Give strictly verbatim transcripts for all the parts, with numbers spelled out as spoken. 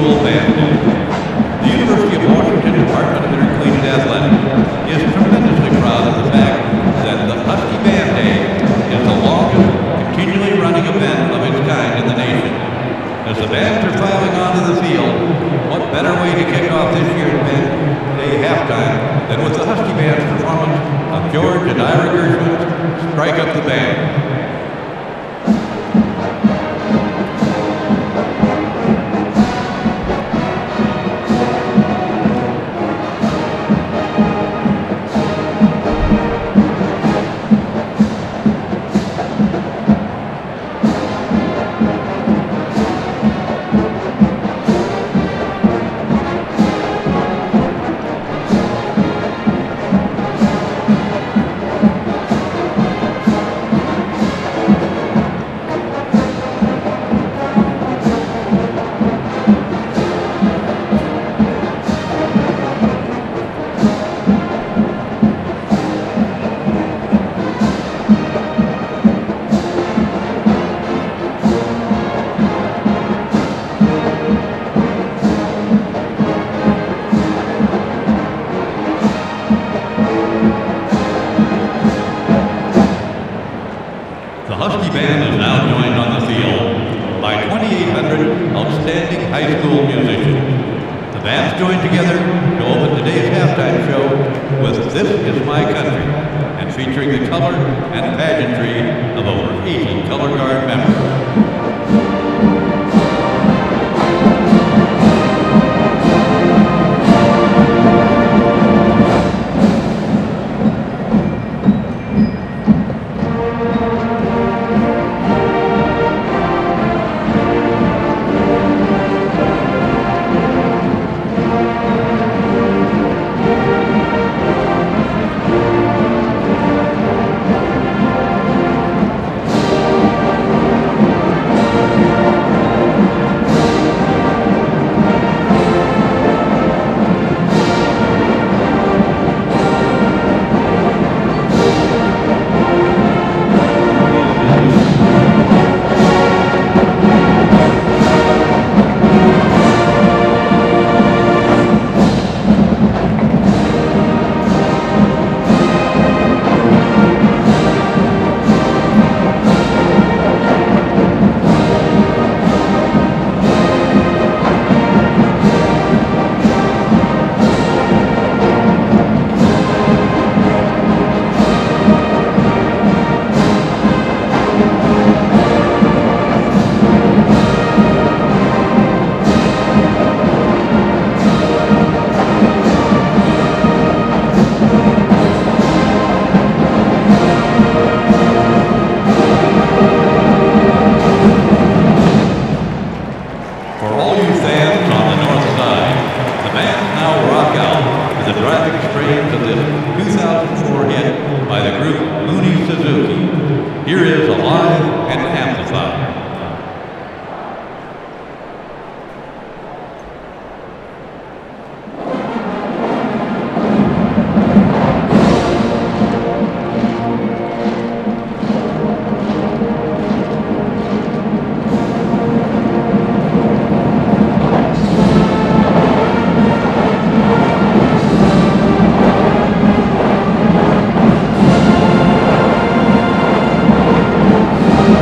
School Band Day. The University of Washington Department of Intercollegiate Athletics is tremendously proud of the fact that the Husky Band Day is the longest continually running event of its kind in the nation. As the bands are filing onto the field, what better way to kick off this year's Band Day halftime than with the Husky Band's performance of George and Ira Gershwin's Strike Up the Band. The Husky Band is now joined on the field by twenty-eight hundred outstanding high school musicians. The bands joined together to open today's halftime show with This Is My Country, and featuring the color and pageantry of over eighty color guard members. Here is Alive and Amplified. Thank you.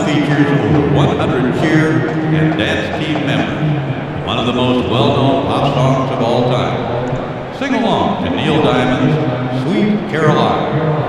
features over one hundred cheer and dance team members. One of the most well-known pop songs of all time. Sing along to Neil Diamond's Sweet Caroline.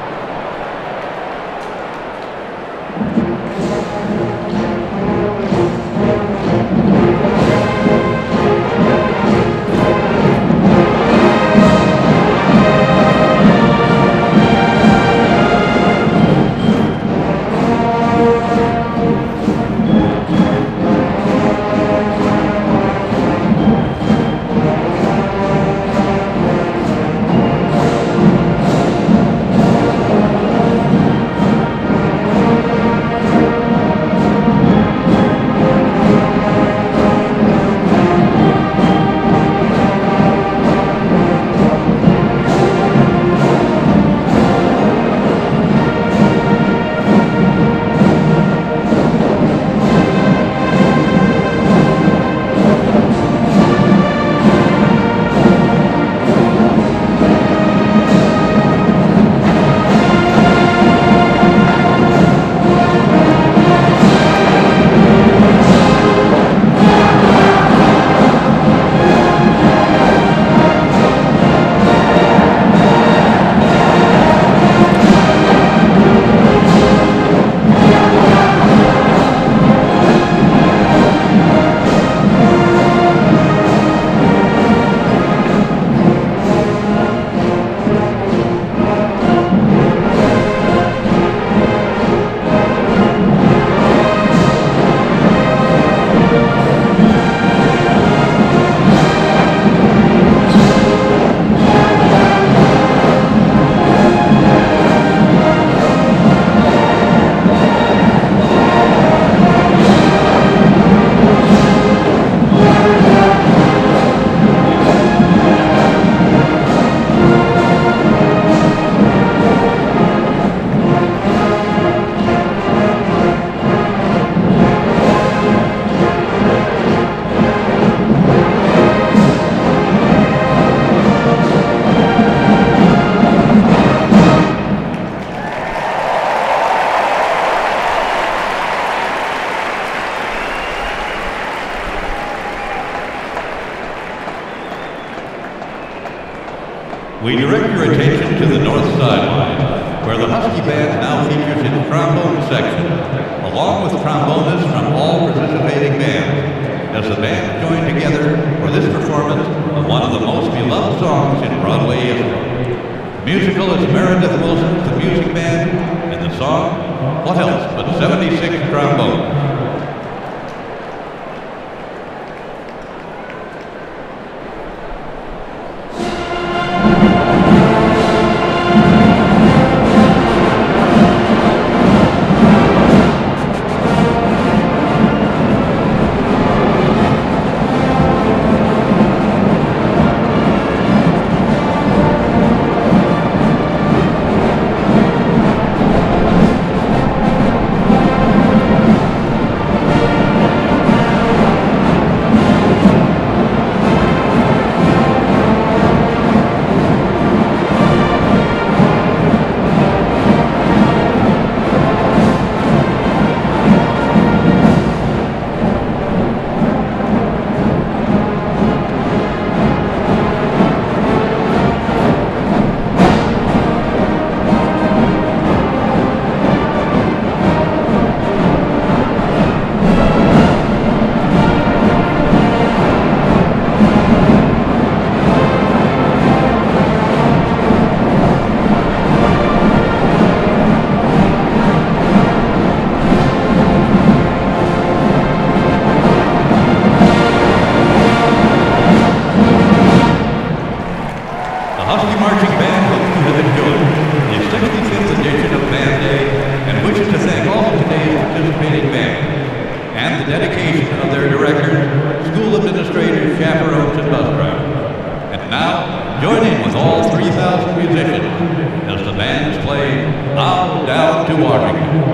We direct your attention to the north sideline, where the Husky Band now features its trombone section, along with trombonists from all participating bands, as the band join together for this performance of one of the most beloved songs in Broadway history. The musical is Meredith Wilson's The Music Band, and the song, What Else But seventy-six Trombones? The Husky Marching Band hopes you have enjoyed the sixty-fifth edition of Band Day and wishes to thank all of today's participating bands and the dedication of their directors, school administrators, chaperones, and bus drivers. And now, join in with all three thousand musicians as the bands play Out Down to Washington.